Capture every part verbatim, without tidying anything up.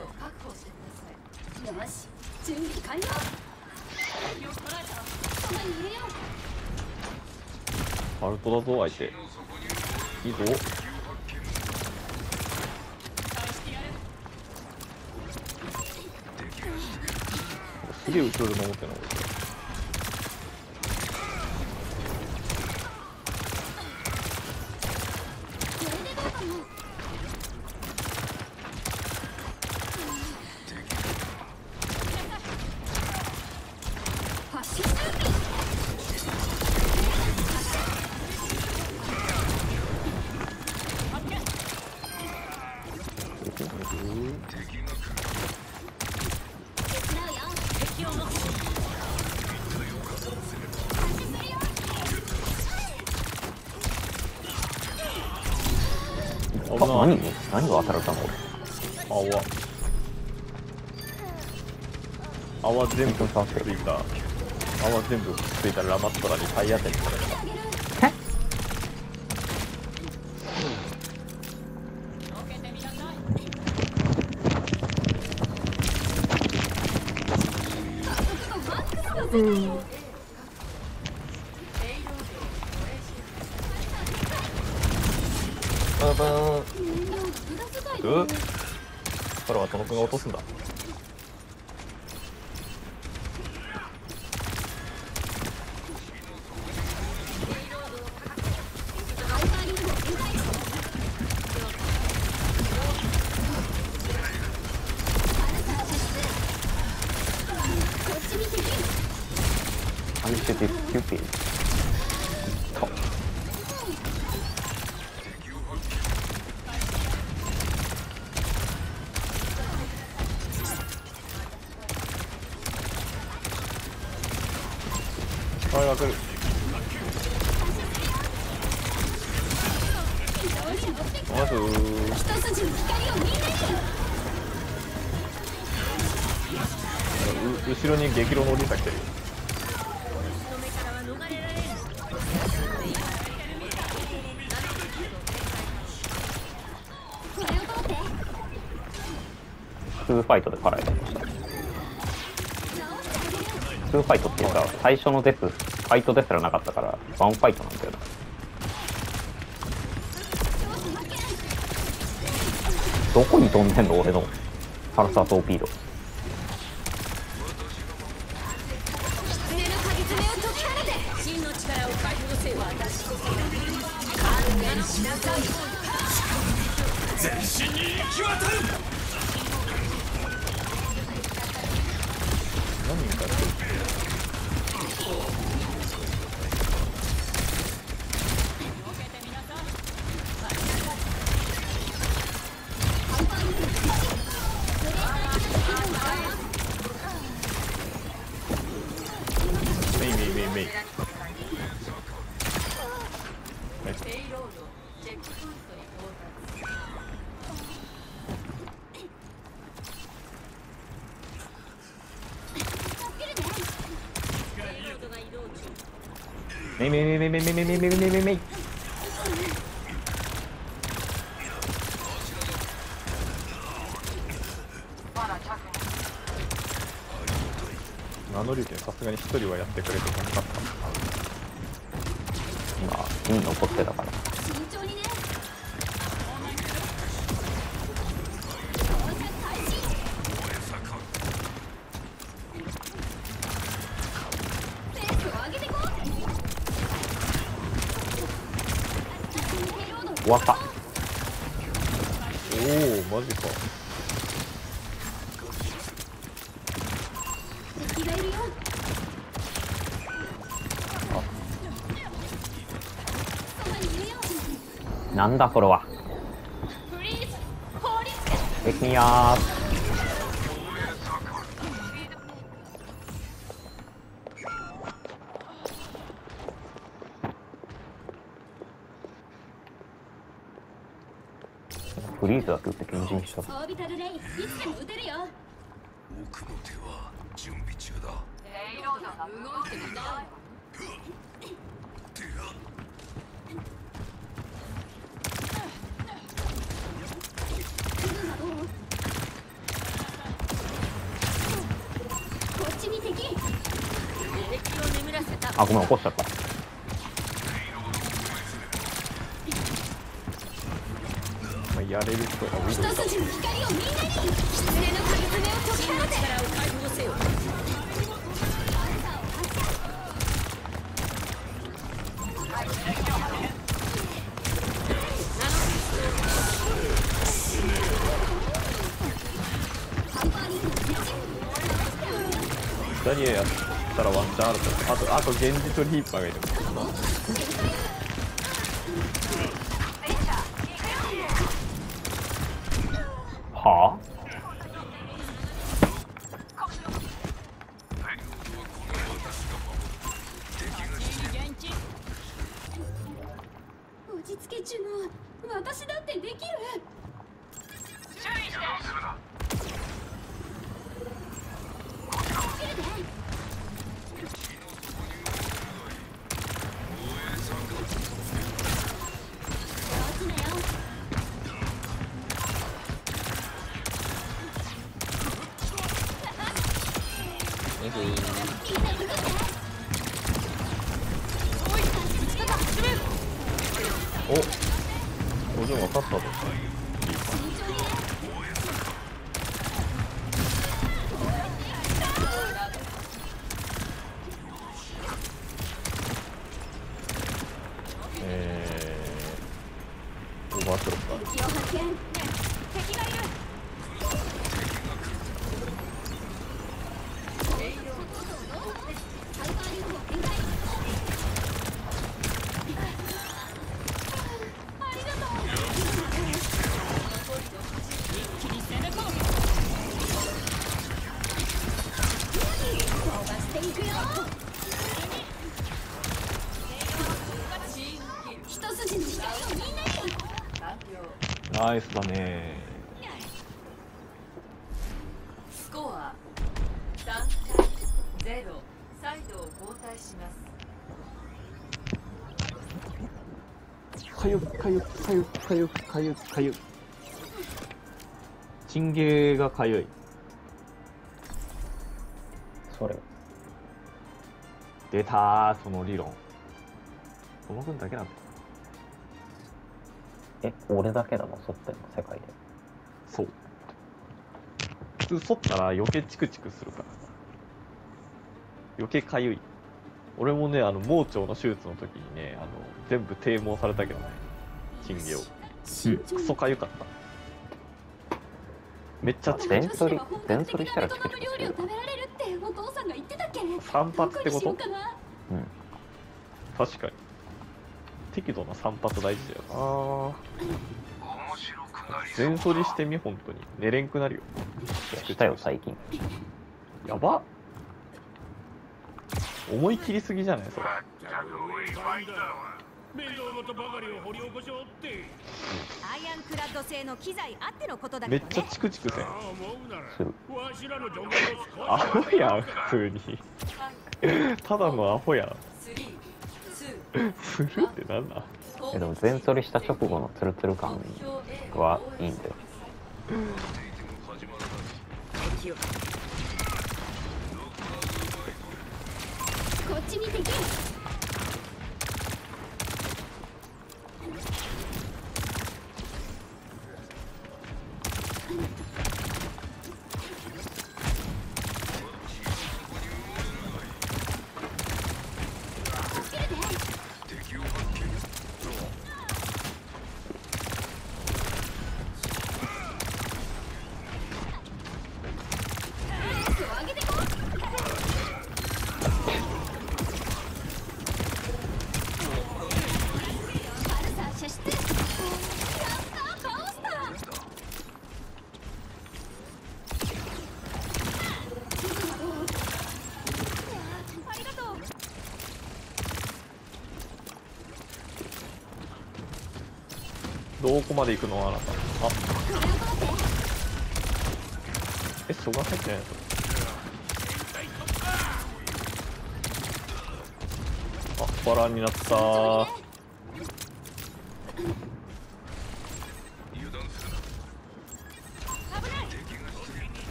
よし、準備完了。 アルトだぞ相手。いいぞ。すげえ後ろで守ってんの。 何何が当たられたの俺。泡泡全部ついた泡全部ついたラマットラに体当たりされた。 うん。 ババーン。うっ。これはトノ君が落とすんだ。 アンシュティスキューピー。 あれが来る。まず後ろに激狼のおじいさん来てる。 ツーファイトで辛いとした。ツーファイトっていうか最初のデスファイトですらなかったからワンファイトなんだよな。どこに飛んでんの俺のパラサートーピード。 全身に行き渡る。 何人かやってる。メイメイメイメイ。メイメイメイメイメイメイメイメイメイメイメイメイ。名乗りでさすがに一人はやってくれてなかった。 今銀残ってたから。終わった。 おおマジか。 なんだそれは。できやーす。フリーズだけ打って検陣した。 オービタルレイいつでも撃てるよ。 奥の手は準備中だ。 レイロードが動いてみたい。 手があ、ごめん、起こしちゃった。 まあ、やれる人が多い一筋の光をみんなに狐の影爪を解き放て力を解放せよダニエやったらワンチャンあると。あと、あと現実とリーパーがいる。 は落ち着けジュノン、私だってできる。 お、お嬢分かったぞ。えー、オーバースロッター。 敵を発見。敵がいる。 ナイスだね。 スコアさん対ゼロ、サイドを交代します。 かゆかゆかゆかゆかゆかゆ。チンゲーがかゆい。 それ。 出たー、その理論。この分だけなんだ。 え、俺だけなの？剃ってんの？世界で。 そう。普通剃ったら余計チクチクするから。余計かゆい。俺もね、あの盲腸の手術の時にね、あの全部低毛されたけどね、チンゲを。クソかゆかった。めっちゃチクチク。 全剃り、全剃りしたらチクチクするよ。 散髪ってこと？うん。 うん。 確かに。適度な散髪大事だよな。あ全剃りしてみ、本当に寝れんくなるよ。 したよ最近。 やば。思い切りすぎじゃないそれ。 面倒事ばかりを掘り起こしおって。 アイアンクラッド製の機材あってのことだめけどね。 っちゃチクチクせん。 ああ思うならする。 わしらの助言をアホやん、普通に。ただのアホやん。 スリー、ツするってなんだ。 ー、 え、でも全剃りした直後のツルツル感はいいんだよ。 敵をこっちに敵。 どこまで行くのあなた。あえ、蘇我入ってないの？あ、バラになったー。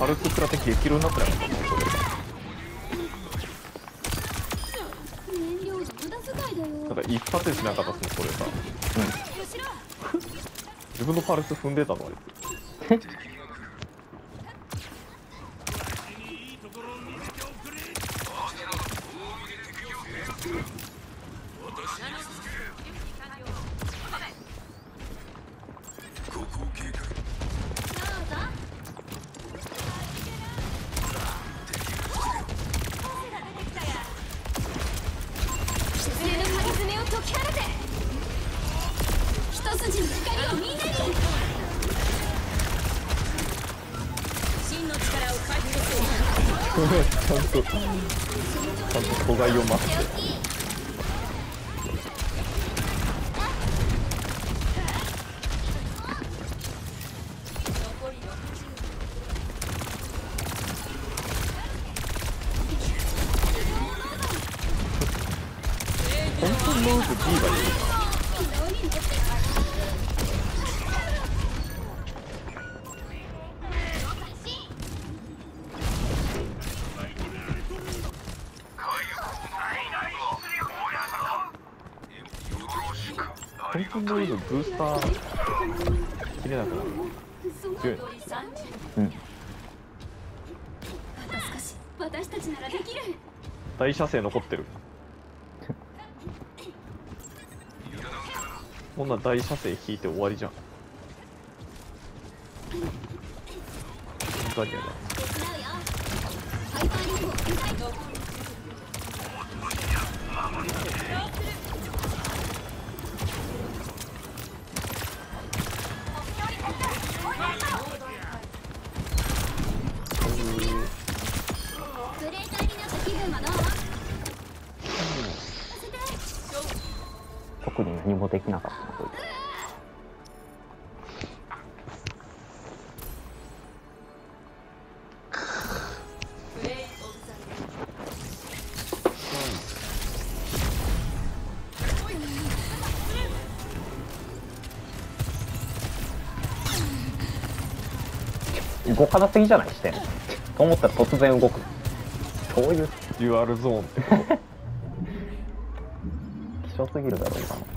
パルスクラ的激量になってなかったもんそれ。 燃料の無駄遣いだよ。 ただ一発でしなかったっすねこれさ。 後ろ自分のパルス踏んでたのあいつ。 ここを警戒。 狐の鍵爪を解き放て。一筋の光をみんなに。真の力を解放せよ。 ちゃんとちゃんと阻害を待って。 残りろくじゅう。 本当にノーズ G がいい。本当にノーズブースター切れなくなる。強いな。 残りさんじゅう。 うん。 あと少し私たちならできる。 大射精残ってる。こんな大射精引いて終わりじゃん。ガリアだ。 手伝うよ。ハイパーリンクを展開。ブレーカーになった気分はどう？させて。 特に何もできなかったなこいつ。 プレイオブザ動かなすぎじゃないしてんのと思ったら突然動く。どういうデュアルゾーンって。 希少すぎるだろうかな。